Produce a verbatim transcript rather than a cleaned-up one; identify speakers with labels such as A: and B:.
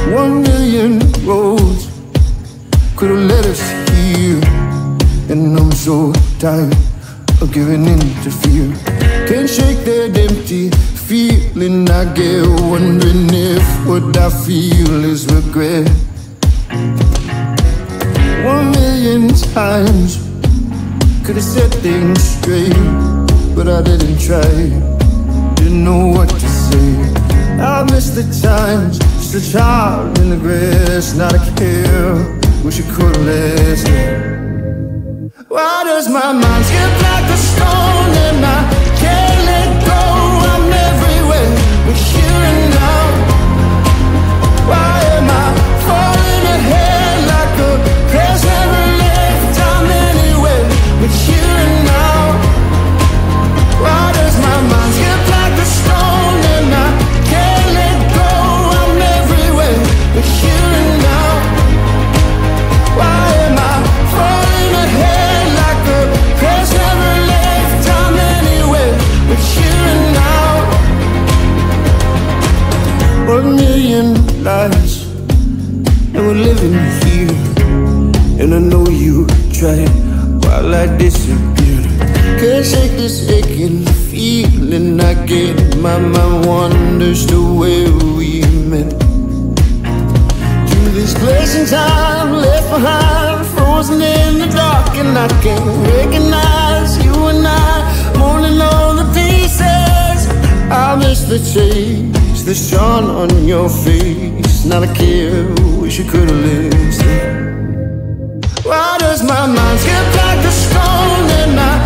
A: One million roads could have led us here, and I'm so tired of giving in to fear. Can't shake that empty feeling I get, wondering if what I feel is regret. One million times could have set things straight, but I didn't try, didn't know what to say. I miss the times, just a child in the grass, not a care, wish it could have lasted. Why does my mind skip like a stone and I can't let go? I'm everywhere with you and now. Why am I falling ahead like a crash never left? I'm anywhere with you and now. Why does my mind skip like a stone and I can't let go? I'm everywhere with you and now. Why am I falling ahead like a crash never left? I'm anywhere with you and now. One million lives, and we're living here, and I know you tried while I disappeared. Can't shake this aching feeling I get. My mind wanders to where we met. To this place in time left behind, frozen in the dark, and I can't recognize you and I, mourning all the pieces. I miss the chase, the sun on your face, not a care, wish you could have listened. Why does my mind skip like a stone and I